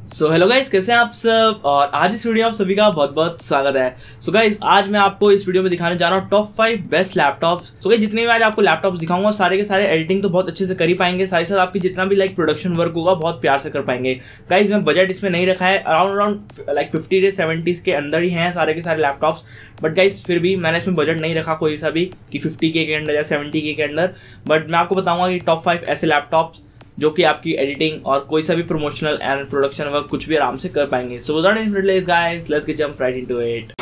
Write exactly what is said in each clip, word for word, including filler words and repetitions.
So hello guys, कैसे हैं आप सब। और आज इस वीडियो में आप सभी का बहुत बहुत स्वागत है। सो so गाइस, आज मैं आपको इस वीडियो में दिखाने जा रहा हूँ top five best laptops. So guys, जितने भी आज आपको लैपटॉप्स दिखाऊंगा सारे के सारे एडिटिंग तो बहुत अच्छे से कर ही पाएंगे, साथ ही साथ आपकी जितना भी लाइक प्रोडक्शन वर्क होगा बहुत प्यार से कर पाएंगे। गाइस, मैं बजट इसमें नहीं रखा है, अराउंड अराउंड लाइक फिफ्टी से सेवेंटी के अंदर ही हैं सारे के सारे लैपटॉप्स। बट गाइस फिर भी मैंने इसमें बजट नहीं रखा कोई सा भी कि फिफ्टी के के अंदर या सेवेंटी के के अंदर। बट मैं आपको बताऊंगा कि टॉप फाइव ऐसे लैपटॉप्स जो कि आपकी एडिटिंग और कोई सा भी प्रमोशनल एंड प्रोडक्शन वर्क कुछ भी आराम से कर पाएंगे। So without any delay guys, let's get jump right into it.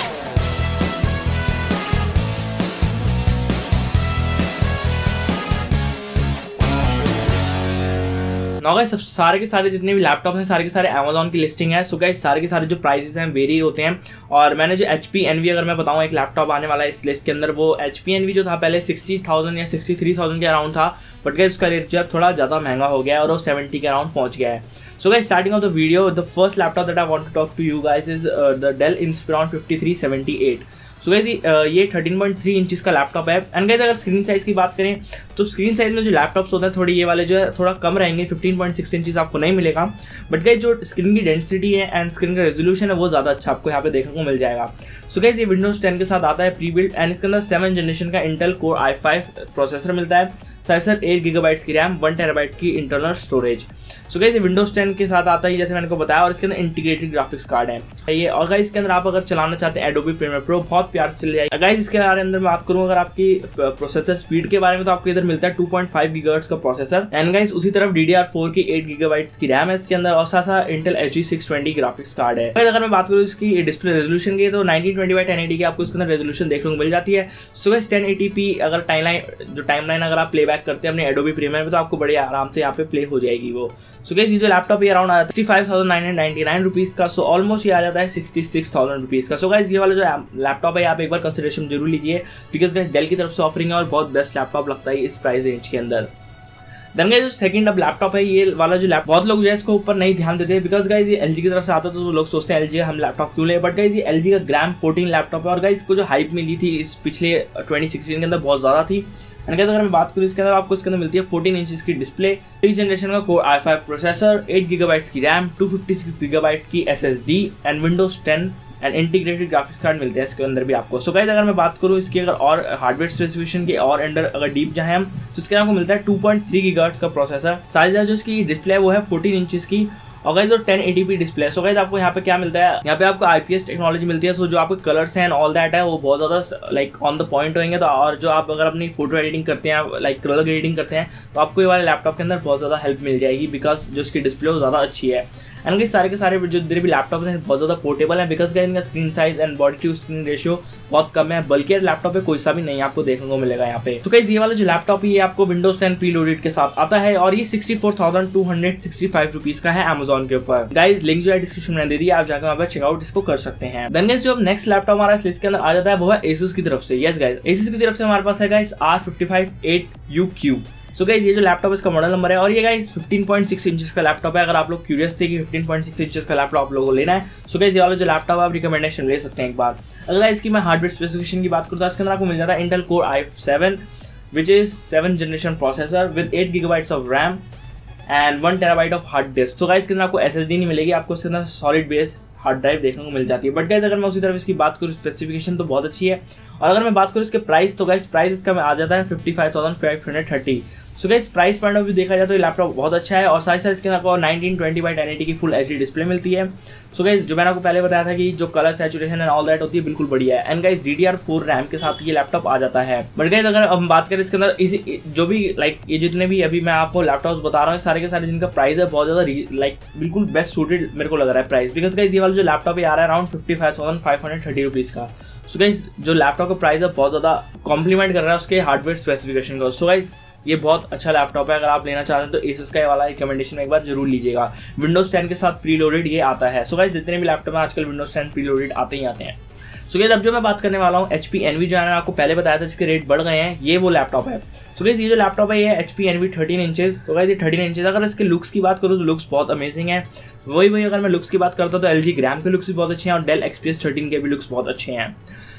Now guys, सब सारे के सारे जितने भी लैपटॉप्स हैं सारे के सारे अमेजोन की लिस्टिंग है। सो गाइस, सारे के सारे जो प्राइसेस हैं वेरी होते हैं। और मैंने जो एच पी एन वी अगर मैं बताऊं एक लैपटॉप आने वाला है इस लिस्ट के अंदर, वो एच पी एन वी जो था पहले सिक्सटी थाउजेंड या सिक्सटी थ्री थाउजेंड के अराउंड था। बट गाइस उसका रेट जो है थोड़ा ज़्यादा महंगा हो गया है और वो सेवेंटी के अराउंड पहुंच गया है। So guys, starting off the video, the first laptop that I want to talk to you guys is the Dell Inspiron fifty three seventy eight. So guys, ये थर्टीन पॉइंट थ्री इंचेस का laptop है। And guys, अगर screen size की बात करें तो screen size में जो लैपटॉप्स होते हैं थोड़ी ये वाले जो है थोड़ा कम रहेंगे, फिफ्टीन पॉइंट सिक्स इंचेस आपको नहीं मिलेगा। बट गाइस, जो स्क्रीन की डेंसिटी है एंड स्क्रीन का रेजोल्यूशन है वो ज़्यादा अच्छा आपको यहाँ पे देखने को मिल जाएगा। सो गाइस, ये विंडोज टेन के साथ आता है प्री बिल्ड एंड इसके अंदर सेवन जनरेशन का Intel core i five processor मिलता है, साथ साथ एट गीगाबाइट्स की रैम, वन टेराबाइट की इंटरनल स्टोरेज। सो गाइस, ये विंडोज टेन के साथ आता है जैसे मैंने को बताया, और इसके अंदर इंटीग्रेटेड ग्राफिक्स कार्ड है ये। और गाइस, इसके अंदर आप अगर चलाना चाहते हैं एडोबी प्रीमियर प्रो बहुत प्यार से चल जाएगा। गाइस, इसके बारे अंदर बात करूँ अगर आपकी प्रोसेसर स्पीड के बारे में तो आपको इधर मिलता है टू पॉइंट फाइव गीगाहर्ट्ज का प्रोसेसर। एंड गाइस, उसी तरफ डी डी आर फोर की एट गीगाबाइट्स की रैम है इसके अंदर, और साथ साथ Intel H G six twenty graphics card है। अगर मैं बात करूँ इसकी डिस्प्ले रेजोल्यूशन की तो nineteen twenty by ten eighty की आपको इसके अंदर रेजोल्यूशन देखने को मिल जाती है। So guys, ten eighty P अगर टाइमलाइन जो टाइमलाइन अगर आप प्लेबैक करते हैं अपने एडोबी प्रीमियर में तो आपको बड़े आराम से यहाँ पे प्ले हो जाएगी वो। सो गाइस, ये जो लैपटॉप ये around sixty five thousand nine hundred ninety nine rupees का, सो ऑलमोस्ट ये आ जाता है सिक्सटी सिक्स थाउजेंड रुपीस का। सो गाइस, ये वाला जो लैपटॉप है आप एक बार कंसिडरेशन जरूर लीजिए, बिकॉज गाइस डेल की तरफ से ऑफरिंग है और बहुत बेस्ट लैपटॉप लगता है इस प्राइस रेंज के अंदर। देन गाइस, जो सेकंड अब लैपटॉप है ये वाला जो लैपटॉप बहुत लोग जो है इसको ऊपर नहीं ध्यान देते, बिकॉज गाइस ये एलजी की तरफ से आता है तो लोग सोचते हैं एलजी हम लैपटॉप क्यों ले। बट गाइस, ये एलजी का ग्रैम फोर्टीन लैपटॉप है और गाइस इसको जो हाइप मिली थी इस पिछले ट्वेंटी सिक्सटीन के अंदर बहुत ज्यादा थी। एंड गाइस, अगर मैं बात करूँ इसके अंदर आपको इसके अंदर मिलती है फोर्टीन इंचेस की डिस्प्ले, थ्री जनरेशन का core i five processor, eight gigabytes की RAM, two fifty six gigabyte की SSD and Windows ten and integrated graphics card मिलते हैं इसके अंदर भी आपको। सो गाइस, अगर मैं बात करूँ इसकी अगर और हार्डवेयर स्पेसिफिकेशन के और अंडर अगर डीप जाए हम तो इसके आपको मिलता है टू पॉइंट थ्री गीगाहर्ट्ज का प्रोसेसर, साइज जो इसकी डिस्प्ले है वो है फोर्टीन इंचेस की, और गाइस जो ten eighty P display. So guys, आपको यहाँ पे क्या मिलता है, यहाँ पे आपको आईपीएस टेक्नोलॉजी मिलती है। सो जो आपके कलर्स हैं ऑल दैट है वो बहुत ज़्यादा लाइक ऑन द पॉइंट होंगे। तो और जो आप अगर अपनी फोटो एडिटिंग करते हैं लाइक कलर ग्रेडिंग करते हैं तो आपको ये वाले लैपटॉप के अंदर बहुत ज़्यादा हेल्प मिल जाएगी, बिकॉज जो इसकी डिस्प्ले वो ज़्यादा अच्छी है। एंड गाइस, सारे के सारे जो जितने भी लैपटॉप हैं बहुत ज़्यादा पोर्टेबल है, बिकॉज गाइस इनका screen size and body to screen ratio बहुत कम है, बल्कि लैपटॉप पे कोई सा भी नहीं आपको देखने को मिलेगा यहाँ पे। तो गाइस, ये वाला जो लैपटॉप है ये आपको विंडोज टेन प्रीलोडेड के साथ आता है और ये sixty four thousand two hundred sixty five rupees का है अमेजोन के ऊपर। गाइस, लिंक जो है डिस्क्रिप्शन में दे दिया, आप जाकर वहाँ पर चेकआउट इसको कर सकते हैं। देन गाइस, जो नेक्स्ट लैपटॉप हमारा इस लिस्ट के अंदर आ जाता है वो है एसुस की तरफ से। यस गाइस, एसुस की तरफ से हमारे पास है guys R fifty five eight U Q. So guys, ये जो लैपटॉप इसका मॉडल नंबर है और ये guys fifteen point six inches का लैपटॉप है। अगर आप लोग क्यूरियस थे कि फिफ्टीन पॉइंट सिक्स इंचेस का लैपटॉप आप लोगों को लेना है, सो गाइस ये वाला जो लैपटॉप आप रिकमेंडेशन ले सकते हैं एक बार। अगर इसकी मैं हार्डवेयर स्पेसिफिकेशन की बात करूँ तो इसके अंदर आपको मिल जाता है Intel core i seven which is seven generation processor with eight gigabytes of RAM and one terabyte of hard disk. तो गाइस, इसके अंदर आपको एसएसडी नहीं मिलेगी, आपको इसके अंदर सॉलिड बेस हार्ड ड्राइव देखने को मिल जाती है। बट गाइस, अगर मैं उसी तरफ इसकी बात करूँ स्पेसिफिकेशन तो बहुत अच्छी है। और अगर मैं बात करूँ इसके प्राइस तो गाइस प्राइस इसका आ जाता है fifty five thousand five hundred thirty. So guys, price point of view देखा जाए तो ये लैपटॉप बहुत अच्छा है और साथ साथ इसके अंदर nineteen twenty by ten eighty की फुल एचडी डिस्प्ले मिलती है। सो गाइस, जो मैंने आपको पहले बताया था कि जो colour saturation and all that होती है बिल्कुल बढ़िया है। And guys, D D R four RAM के साथ ये लैपटॉप आ जाता है। बट गाइस, अगर हम बात करें इसके अंदर इसी जो भी लाइक ये जितने भी अभी मैं आपको लैपटॉप्स बता रहा हूँ सारे के सारे जिनका प्राइस है बहुत ज़्यादा लाइक बिल्कुल बेस्ट सूटेड मेरे को लग रहा है प्राइस, बिकॉज गाइस ये वाला जो लैपटॉप आ रहा है around fifty five thousand five hundred thirty rupees का। सो गाइस, जो लैपटॉप का प्राइस है बहुत ज़्यादा कॉम्प्लीमेंट कर रहा है उसके हार्डवेयर स्पेसिफिकेशन को। सो गाइस, ये बहुत अच्छा लैपटॉप है, अगर आप लेना चाहते हैं तो एसुस का ये वाला रिकमेंडेशन एक बार जरूर लीजिएगा। विंडोज टेन के साथ प्रीलोडेड ये आता है। सो गाइस, जितने भी लैपटॉप हैं आजकल विंडोज टेन प्रीलोडेड आते ही आते हैं। सो गाइस, अब जो मैं बात करने वाला हूँ एच पी एन वी जो मैंने आपको पहले बताया था जिसके रेट बढ़ गए हैं, ये वो लैपटॉप है। सो गाइस, ये जो लैपटॉप है ये H P Envy thirteen inches. तो गाइस, ये थर्टीन इंचेस अगर इसके लुक्स की बात करूँ तो लुक्स बहुत अमेजिंग है। वही वही अगर मैं लुक्स की बात करता हूँ तो एल जी ग्राम के लुक्स भी बहुत अच्छे हैं और डेल एक्सपीएस थर्टीन के भी लुक्स बहुत अच्छे हैं।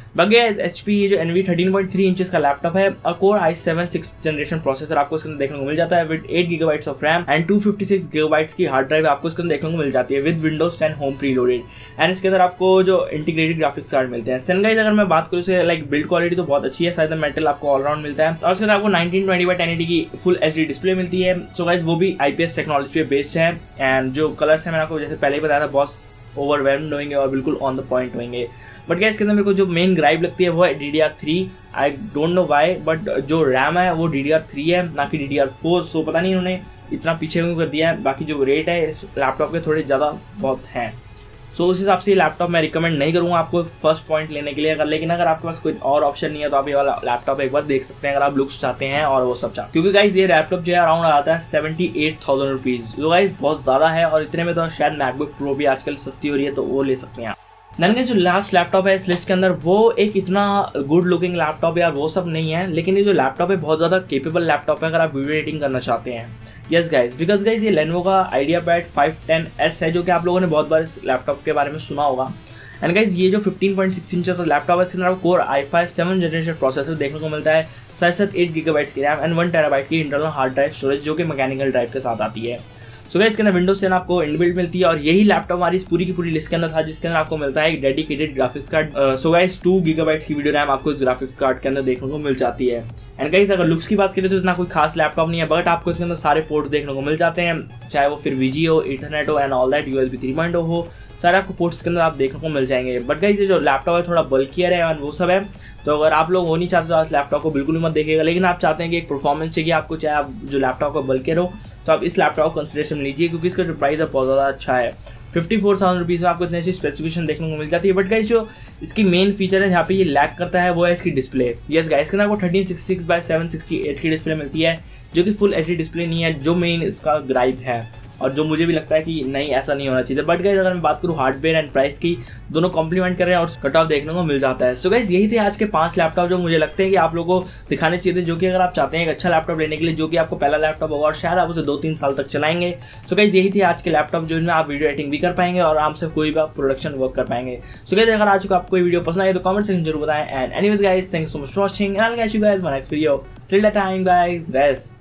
बाकी एच पी जो Envy thirteen point three inches का लैपटॉप है और core i seven six generation processor आपको इसके अंदर देखने को मिल जाता है with eight gigabytes of RAM and two fifty six gigabytes की हार्ड ड्राइव आपको इसके अंदर देखने को मिल जाती है with Windows ten home preloaded and इसके अंदर आपको जो इंटीग्रेटेड ग्राफिक्स कार्ड मिलते हैं। सेन गाइस अगर मैं बात करूँ से लाइक बिल्ड क्वालिटी तो बहुत अच्छी है, शायद मेटल आपको ऑलराउंड मिलता है और उसके अंदर आपको nineteen twenty by ten eighty की फुल एचडी डिस्प्ले मिलती है। सो गाइस वो भी आईपीएस टेक्नोलॉजी पे बेस्ड है एंड जो कलर्स है मैंने आपको जैसे पहले ही बताया था बहुत ओवरवेल्म्ड होंगे और बिल्कुल ऑन द पॉइंट होंगे। बट गाइस इसके अंदर मेरे को जो मेन ग्राइप लगती है वो है D D R three. I don't know why but जो रैम है वो डी डी आर थ्री है ना कि D D R four. So पता नहीं इन्होंने इतना पीछे क्यों कर दिया है। बाकी जो रेट है इस लैपटॉप के थोड़े ज़्यादा बहुत हैं। सो so, उस हिसाब से ये लैपटॉप मैं रिकमेंड नहीं करूँगा आपको फर्स्ट पॉइंट लेने के लिए। अगर लेकिन अगर आपके पास कोई और ऑप्शन नहीं है तो आप ये वाला लैपटॉप एक बार देख सकते हैं अगर आप लुक्स चाहते हैं और वो सब चाहते हैं, क्योंकि गाइज ये लैपटॉप जो है अराउंड आता है सेवेंटी एट थाउजेंड रुपीज़ जो गाइज बहुत ज़्यादा है और इतने में तो शायद मैकबुक प्रो भी आजकल सस्ती हो रही है तो वो ले सकते हैं आप। नन जो लास्ट लैपटॉप है इस लिस्ट के अंदर वो एक इतना गुड लुकिंग लैपटॉप या वो सब नहीं है, लेकिन ये जो लैपटॉप है बहुत ज़्यादा केपेबल लैपटॉप है अगर आप वीडियो एडिटिंग करना चाहते हैं। यस गाइज बिकॉज गाइज ये लेनोवो का आइडियापैड फाइव टेन एस है जो कि आप लोगों ने बहुत बार इस लैपटॉप के बारे में सुना होगा। एंड गाइज ये जो फिफ्टीन पॉइंट सिक्स इंच का लैपटॉप है इसके अंदर आपको core i five seven generation processor देखने को मिलता है, साथ साथ एट गीगाबाइट्स की रैम एंड वन टेराबाइट की इंटरनल हार्ड ड्राइव स्टोरेज जो कि मैकेनिकल ड्राइव के साथ आती है। सो गाइस इसके अंदर विंडोज टेन आपको इनबिल्ट मिलती है और यही लैपटॉप हमारी इस पूरी की पूरी लिस्ट के अंदर था जिसके अंदर आपको मिलता है एक dedicated graphics card. So guys two gigabytes की वीडियो रैम आपको इस ग्राफिक्स कार्ड के अंदर देखने को मिल जाती है। एंड गाइस अगर लुक्स की बात करें तो इतना कोई खास लैपटॉप नहीं है बट आपको इसके अंदर सारे पोर्ट्स देखने को मिल जाते हैं, चाहे वो फिर वीजी हो, इथरनेट हो and all that, USB three point O हो, सारे आपको पोर्ट्स के अंदर आप देखने को मिल जाएंगे। बट गाइस ये जो लैपटॉप है थोड़ा बल्कियर है और वो सब है, तो अगर आप लोग वो नहीं चाहते तो इस लैपटॉप को बिल्कुल मत देखिएगा। लेकिन आप चाहते हैं कि एक परफॉर्मेंस चाहिए आपको, चाहे आप जो लैपटॉप का बल्कियर हो तो आप इस लैपटॉप को कंसिडरेशन लीजिए क्योंकि इसका जो प्राइस है बहुत ज़्यादा अच्छा है। फिफ्टी फोर थाउजेंड रुपीज़ में आपको इतनी अच्छी स्पेसिफिकेशन देखने को मिल जाती है। बट गाइस जो इसकी मेन फीचर है जहाँ पे ये लैग करता है वो है इसकी डिस्प्ले। यस गाइस इसके अंदर आपको thirteen sixty six by seven sixty eight की डिस्प्ले मिलती है जो कि फुल एचडी डिस्प्ले नहीं है, जो मेन इसका ग्राइप है और जो मुझे भी लगता है कि नहीं ऐसा नहीं होना चाहिए। बट गाइस अगर मैं बात करूँ हार्डवेयर एंड प्राइस की, दोनों कॉम्प्लीमेंट कर रहे हैं और कट ऑफ देखने को मिल जाता है। सो गाइस यही थे आज के पांच लैपटॉप जो मुझे लगते हैं कि आप लोगों को दिखाने चाहिए थे, जो कि अगर आप चाहते हैं एक अच्छा लैपटॉप लेने के लिए जो कि आपको पहला लैपटॉप होगा और शायद आप उसे दो तीन साल तक चलाएंगे। सो गाइस यही थे आज के लैपटॉप जो इनमें आप वीडियो एडिटिंग भी कर पाएंगे और आराम से कोई भी आप प्रोडक्शन वर्क कर पाएंगे। सो गाइस अगर आज को आपको ये वीडियो पसंद आए तो कमेंट सेक्शन जरूर बताएं। And anyways guys thanks so much for watching and I will catch you guys in my next video. Till that time guys rest.